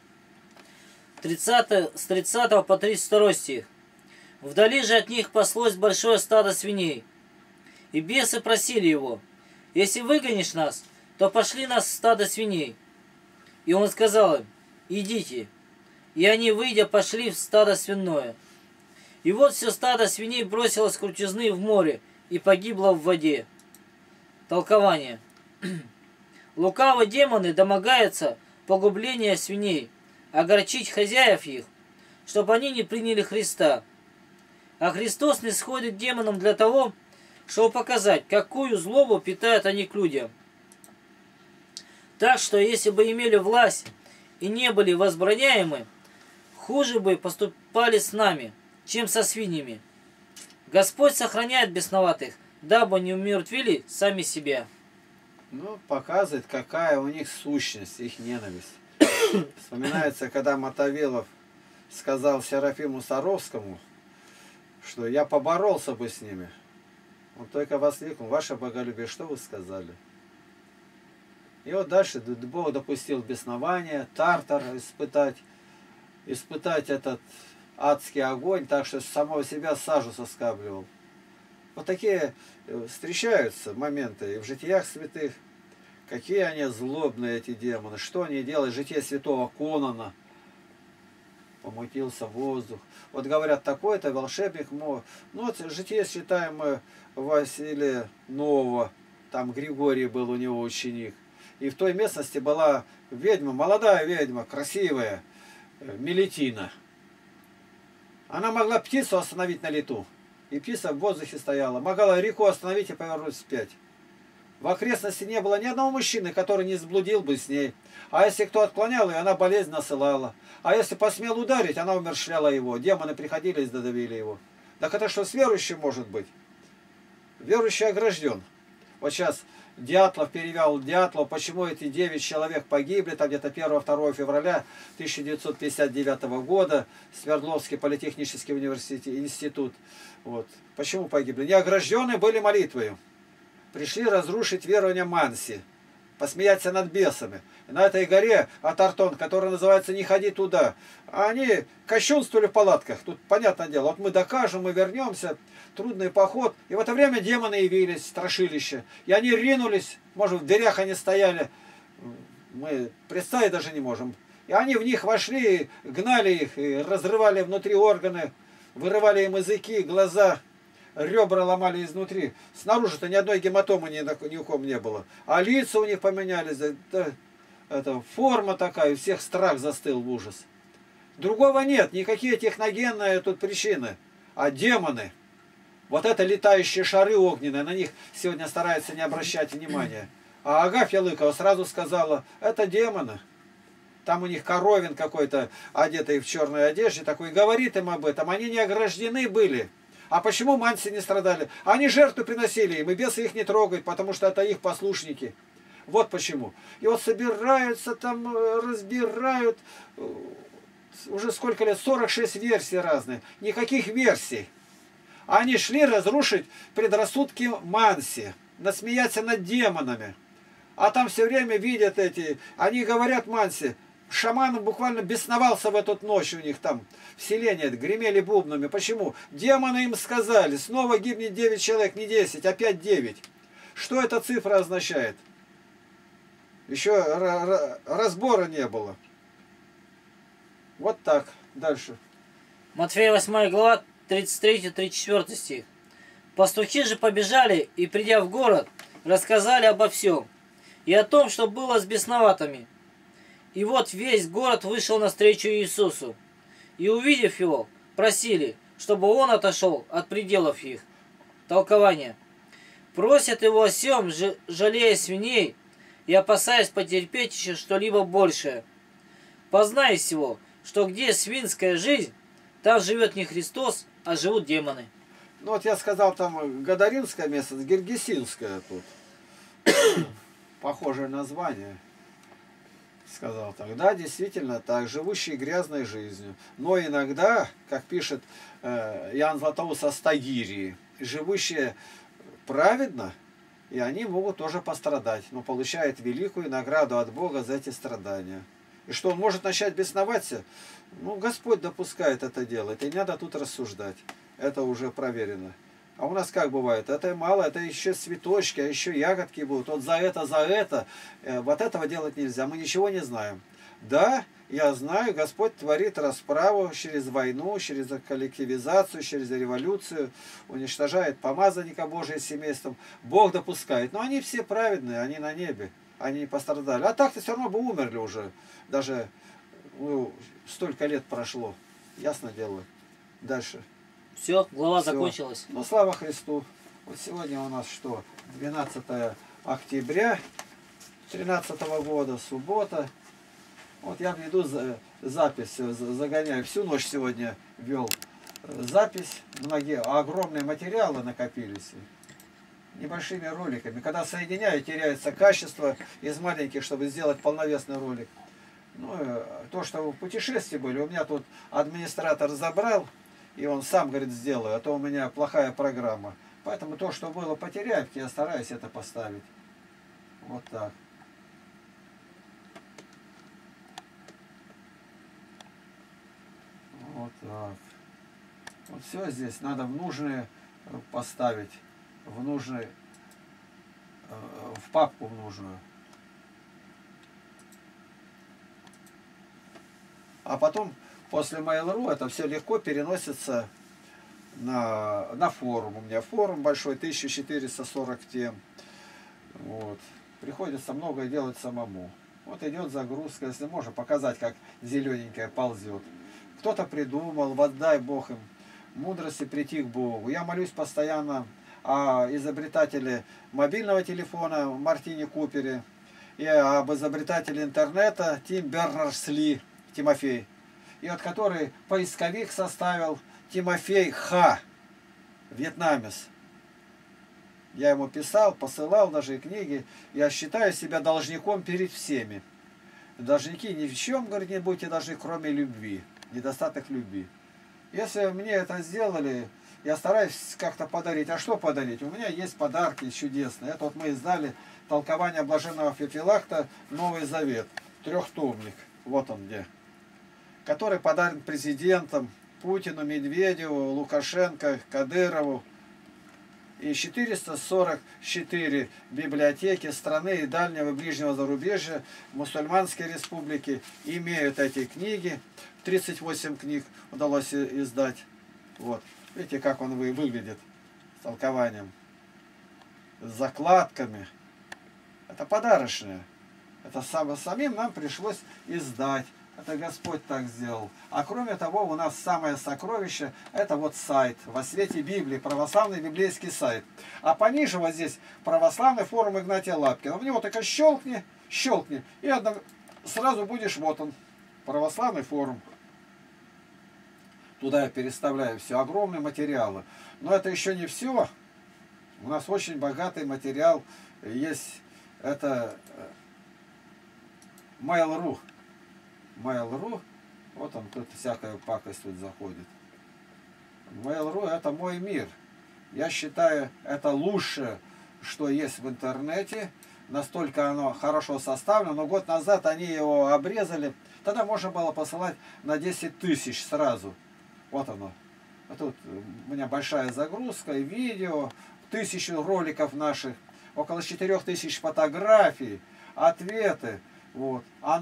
B: С 30 по 32 стих. Вдали же от них паслось большое стадо свиней. И бесы просили его: если выгонишь нас, то пошли нас в стадо свиней. И он сказал им: идите. И они, выйдя, пошли в стадо свиное. И вот все стадо свиней бросилось с крутизны в море и погибло в воде. Толкование. Лукавые демоны домогаются погубления свиней, огорчить хозяев их, чтобы они не приняли Христа. А Христос не сходит демонам для того, чтобы показать, какую злобу питают они к людям. Так что, если бы имели власть и не были возбраняемы, хуже бы поступали с нами, чем со свиньями. Господь сохраняет бесноватых, дабы не умертвили сами себя.
A: Ну, показывает, какая у них сущность, их ненависть. Вспоминается, когда Мотовилов сказал Серафиму Саровскому, что я поборолся бы с ними. Он только воскликнул: ваше боголюбие, что вы сказали? И вот дальше Бог допустил беснование, Тартар испытать этот адский огонь, так что с самого себя сажу соскабливал. Вот такие встречаются моменты и в житиях святых. Какие они злобные, эти демоны. Что они делают? Житие святого Конона. Помутился воздух. Вот говорят, такой-то волшебник. Ну вот житие считаем мы Василия Нового. Там Григорий был у него ученик. И в той местности была ведьма, молодая ведьма, красивая, Мелитина. Она могла птицу остановить на лету. И птица в воздухе стояла. Могла реку остановить и повернуть вспять. В окрестности не было ни одного мужчины, который не сблудил бы с ней. А если кто отклонял ее, она болезнь насылала. А если посмел ударить, она умерщвляла его. Демоны приходили и задавили его. Так это что с верующим может быть? Верующий огражден. Вот сейчас Дятлов перевел Дятлов, почему эти 9 человек погибли, там где-то 1-2 февраля 1959 года, Свердловский политехнический институт. Вот. Почему погибли? Неогражденные были молитвою. Пришли разрушить верование Манси. посмеяться над бесами. И на этой горе Атартон, которая называется «Не ходи туда», они кощунствовали в палатках. Тут понятное дело, вот мы докажем, мы вернемся, трудный поход. И в это время демоны явились, страшилище. И они ринулись, может, в дырях они стояли, мы представить даже не можем. И они в них вошли, гнали их, и разрывали внутри органы, вырывали им языки, глаза, ребра ломали изнутри. Снаружи-то ни одной гематомы ни у ком не было. А лица у них поменялись. Это форма такая, у всех страх застыл в ужас. Другого нет, никакие техногенные тут причины. А демоны, вот это летающие шары огненные, на них сегодня стараются не обращать внимания. А Агафья Лыкова сразу сказала, это демоны. Там у них коровин какой-то, одетый в черной одежде, такой, говорит им об этом. Они не ограждены были. А почему манси не страдали? Они жертву приносили им, и бесы их не трогают, потому что это их послушники. Вот почему. И вот собираются там, разбирают, уже сколько лет, 46 версий разных. Никаких версий. Они шли разрушить предрассудки манси, насмеяться над демонами. А там все время видят эти, они говорят манси, шаман буквально бесновался в эту ночь у них там, в селении, гремели бубнами. Почему? Демоны им сказали, снова гибнет 9 человек, не 10, опять 9. Что эта цифра означает? Еще разбора не было. Вот так. Дальше.
B: Матфея 8 глава, 33-34 стих. Пастухи же побежали и, придя в город, рассказали обо всем. И о том, что было с бесноватыми. И вот весь город вышел навстречу Иисусу. И, увидев его, просили, чтобы он отошел от пределов их. Толкование. Просят его о сем, жалея свиней, и опасаясь потерпеть еще что-либо большее. Познай всего, что где свинская жизнь, там живет не Христос, а живут демоны.
A: Ну вот я сказал, там Гадаринское место, Гергесинское тут. Похожее название. Сказал так. Да, действительно так, живущие грязной жизнью. Но иногда, как пишет Иоанн Златоуст о Стагирии, живущие праведно, и они могут тоже пострадать, но получают великую награду от Бога за эти страдания. И что он может начать бесноваться? Ну, Господь допускает это делать, и не надо тут рассуждать. Это уже проверено. А у нас как бывает? Это мало, это еще цветочки, а еще ягодки будут. Вот за это. Вот этого делать нельзя. Мы ничего не знаем. Да, я знаю, Господь творит расправу через войну, через коллективизацию, через революцию, уничтожает помазанника Божия с семейством. Бог допускает. Но они все праведные, они на небе. Они не пострадали. А так-то все равно бы умерли уже. Даже столько лет прошло. Ясно дело. Дальше.
B: Все, глава
A: Все.
B: закончилась.
A: Ну, слава Христу. Вот сегодня у нас что? 12 октября 2013 года, суббота. Вот я веду запись, загоняю. Всю ночь сегодня вел запись. Многие огромные материалы накопились. Небольшими роликами. Когда соединяю, теряется качество из маленьких, чтобы сделать полновесный ролик. Ну, то, что в путешествии были, у меня тут администратор забрал. И он сам, говорит, сделаю, а то у меня плохая программа. Поэтому то, что было, потеряю, я стараюсь это поставить. Вот так. Вот так. Вот все здесь надо в нужные поставить. В нужные, в папку в нужную. А потом... После Mail.ru это все легко переносится на форум. У меня форум большой, 1440 тем. Вот. Приходится многое делать самому. Вот идет загрузка, если можно показать, как зелененькая ползет. Кто-то придумал, вот дай Бог им мудрости прийти к Богу. Я молюсь постоянно о изобретателе мобильного телефона Мартине Купере и об изобретателе интернета Тим Бернерс-Ли, Тимофей. И вот который поисковик составил Тимофей Ха, вьетнамец. Я ему писал, посылал даже и книги. Я считаю себя должником перед всеми. Должники ни в чем, говорит, не будьте должны, кроме любви. Недостаток любви. Если мне это сделали, Я стараюсь как-то подарить. А что подарить? У меня есть подарки чудесные. Это вот мы издали толкование блаженного Феофилакта «Новый Завет». Трехтомник. Вот он где. Который подарен президентам Путину, Медведеву, Лукашенко, Кадырову. И 444 библиотеки страны и дальнего и ближнего зарубежья, мусульманские республики имеют эти книги. 38 книг удалось издать. Вот. Видите, как он выглядит с толкованием, с закладками. Это подарочное. Это самим нам пришлось издать. Это Господь так сделал. А кроме того, у нас самое сокровище, это вот сайт «Во свете Библии», православный библейский сайт. А пониже вот здесь православный форум Игнатия Лапкина. В него только щелкни, и сразу будешь, вот он, православный форум. Туда я переставляю все, огромные материалы. Но это еще не все. У нас очень богатый материал есть. Это Mail.ru. Mail.ru, вот он, тут всякая пакость тут заходит. Mail.ru это мой мир. Я считаю, это лучшее, что есть в интернете. Настолько оно хорошо составлено. Но год назад они его обрезали. Тогда можно было посылать на 10 тысяч сразу. Вот оно. А тут у меня большая загрузка, и видео, 1000 роликов наших, около 4000 фотографий, ответы. Вот. А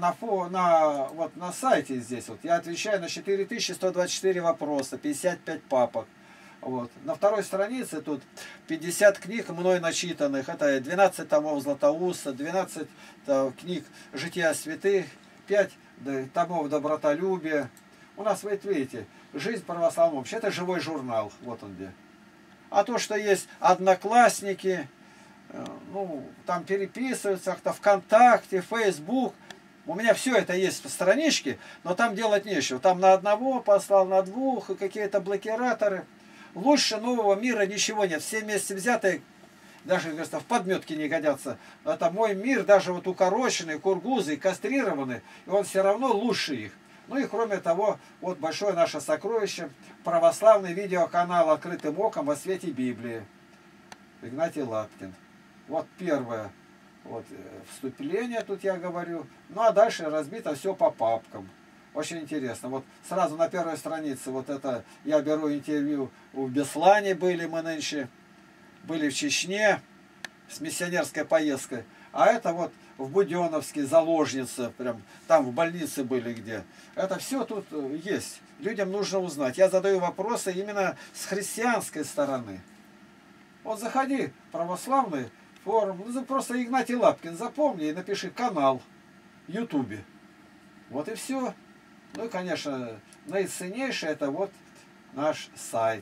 A: на сайте здесь вот я отвечаю на 4124 вопроса, 55 папок. Вот. На второй странице тут 50 книг мной начитанных. Это 12 томов Златоуста, 12 книг Жития святых, 5 томов добротолюбия. У нас, вы видите, жизнь православного вообще это живой журнал. Вот он где. А то, что есть одноклассники, ну, там переписываются, кто ВКонтакте, Фейсбук. У меня все это есть в страничке, но там делать нечего. Там на одного послал, на двух, и какие-то блокираторы. Лучше нового мира ничего нет. Все вместе взятые, даже, говорится, в подметке не годятся. Это мой мир, даже вот укороченный, кургузы, кастрированный, и он все равно лучше их. Ну и кроме того, вот большое наше сокровище, православный видеоканал «Открытым оком» во свете Библии. Игнатий Лапкин. Вот первое вот, вступление тут я говорю. Ну а дальше разбито все по папкам. Очень интересно. Вот сразу на первой странице вот это я беру интервью. В Беслане были мы нынче. Были в Чечне с миссионерской поездкой. А это вот в Буденновске заложница. Прям там в больнице были где. Это все тут есть. Людям нужно узнать. Я задаю вопросы именно с христианской стороны. Вот заходи, православный форум, ну, просто Игнатий Лапкин, запомни и напиши канал в Ютубе. Вот и все. Ну и, конечно, наиценнейшее это вот наш сайт.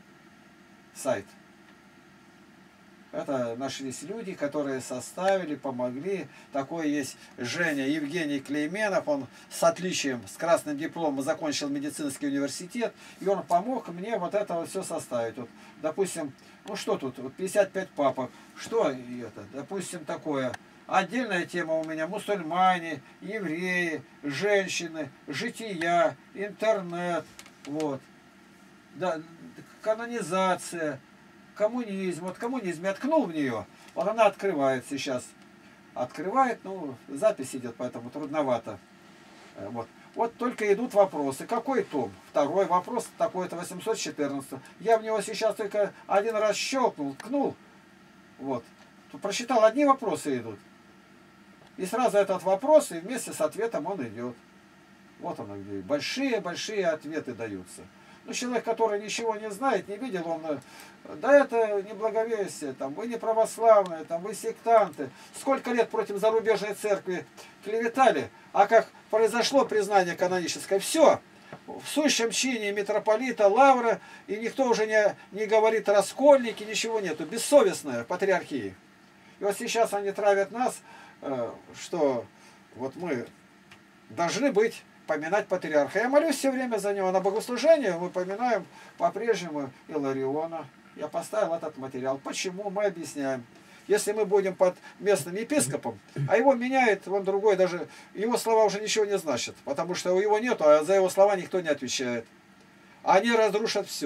A: Это нашлись люди, которые составили, помогли. Такой есть Женя Евгений Клейменов, он с отличием, с красным дипломом закончил медицинский университет, и он помог мне вот это вот все составить. Вот, допустим, ну что тут, вот 55 папок, что это, допустим, такое. Отдельная тема у меня мусульмане, евреи, женщины, жития, интернет, вот, да, канонизация, коммунизм. Вот коммунизм я ткнул в нее, вот она открывает сейчас. Открывает, ну, запись идет, поэтому трудновато. Вот только идут вопросы. Какой том? Второй вопрос, такой-то 814. Я в него сейчас только один раз щелкнул, ткнул. Вот. Прочитал, одни вопросы идут. И сразу этот вопрос, и вместе с ответом он идет. Вот оно где. Большие-большие ответы даются. Ну, человек, который ничего не знает, не видел, он, да это не благовестие, там, вы не православные, там, вы сектанты. Сколько лет против зарубежной церкви клеветали, а как произошло признание каноническое, все, в сущем чине митрополита, лавра, и никто уже не говорит раскольники, ничего нету, бессовестная патриархия. И вот сейчас они травят нас, что вот мы должны быть, поминать патриарха. Я молюсь все время за него. На богослужении мы поминаем по-прежнему Илариона. Я поставил этот материал. Почему? Мы объясняем. Если мы будем под местным епископом, а его меняет, он другой, даже его слова уже ничего не значат, потому что его нету, а за его слова никто не отвечает. Они разрушат все.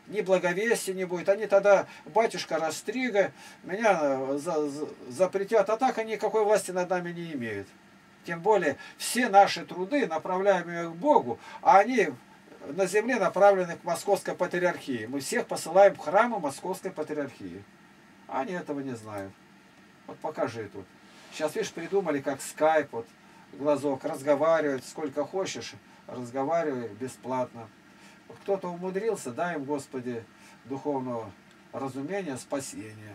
A: ни благовестия не будет. Они тогда, батюшка Растрига, меня запретят, а так они никакой власти над нами не имеют. Тем более, все наши труды, направляемые к Богу, а они на земле направлены к Московской Патриархии. Мы всех посылаем в храмы Московской Патриархии. Они этого не знают. Вот покажи тут. Сейчас, видишь, придумали, как скайп, вот, глазок, разговаривать сколько хочешь, разговаривай бесплатно. Вот кто-то умудрился, дай им, Господи, духовного разумения, спасения.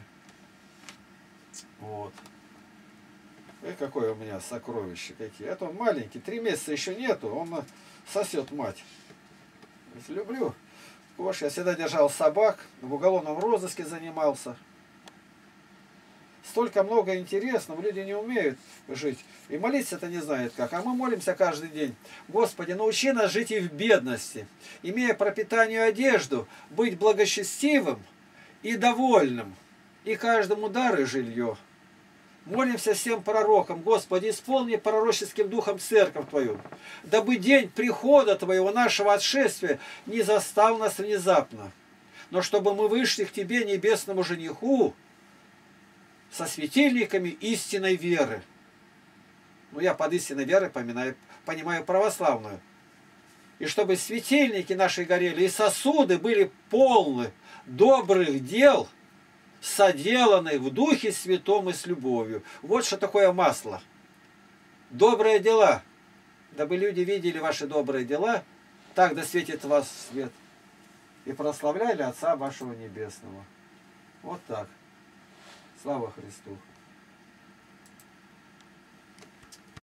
A: Вот. И какое у меня сокровище какие. Это он маленький, 3 месяца еще нету, он сосет мать. Люблю. Кош, я всегда держал собак, в уголовном розыске занимался. Столько много интересного, люди не умеют жить. И молиться-то не знают как. А мы молимся каждый день. Господи, научи нас жить и в бедности, имея пропитание и одежду, быть благочестивым и довольным, и каждому дар и жилье. Молимся всем пророкам, Господи, исполни пророческим духом церковь Твою, дабы день прихода Твоего, нашего отшествия, не застал нас внезапно, но чтобы мы вышли к Тебе, небесному жениху, со светильниками истинной веры. Ну, я под истинной верой понимаю православную. И чтобы светильники наши горели, и сосуды были полны добрых дел, соделанных в Духе Святом и с любовью. Вот что такое масло. Добрые дела. Дабы люди видели ваши добрые дела, так да светит вас свет. И прославляли Отца вашего Небесного. Вот так. Слава Христу!